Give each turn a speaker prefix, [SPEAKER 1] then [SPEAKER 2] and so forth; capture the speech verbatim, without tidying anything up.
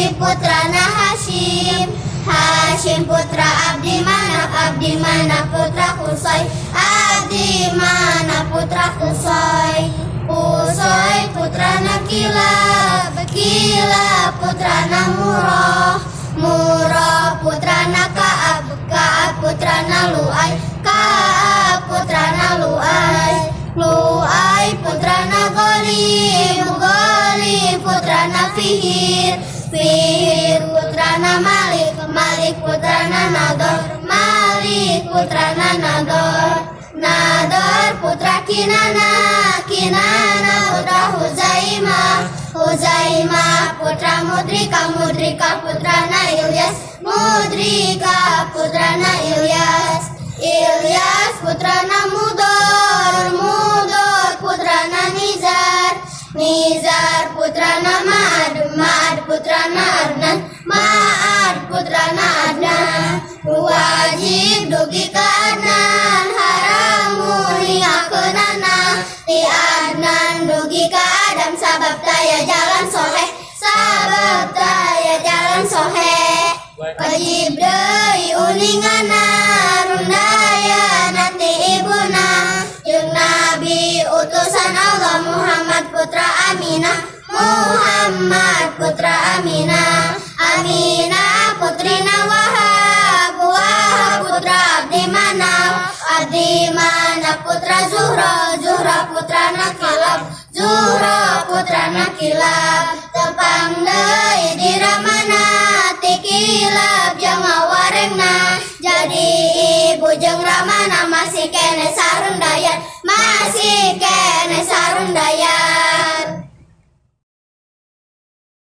[SPEAKER 1] putrana Hashim, Hashim putra Abdi Manaf, Abdi Manaf putra Qusay, Abdi Manaf putra Qusay, Qusay putrana Kilab, Kilab putrana Murrah, Murrah putrana Ka'ab, Ka'ab putrana Lu'ay, Ka'ab putrana Lu'ay, Lu'ay putrana Ghalib, Ghalib putrana Fihir, Fihir putrana Malik, Malik putrana Nador, Malik putrana Nador, Nador putra Kinana, Kinana putra Huzaimah, Huzaimah putra Mudrika, Mudrika putrana Ilyas, Mudrika putrana Ilyas, Ilyas putrana Mudor, Mudor putrana Nizar, Nizar putrana Ma'ad, Ma'ad putrana Adnan, Ma'ad putrana Adnan, wajib dugi ka Adnan, haramun niakeunana ti Adnan, dugi ka Adam sabab taya jalan sohe, sabab taya jalan sohe, wajib deui uningana rundaya nanti ibuna, jeung Nabi utusan Allah Muhammad putra Aminah, Muhammad putra Aminah, Aminah putrina Wahab, Wahab putra Abdi Manaf, Abdi Manaf putra Zuhra, Zuhra putrana Kilab, Zuhra putrana Kilab, tepang deui diramana ti Kilab jeung warengna, jadi ibu jeung ramana masih kene sarung dayat, masih kene sarung dayat.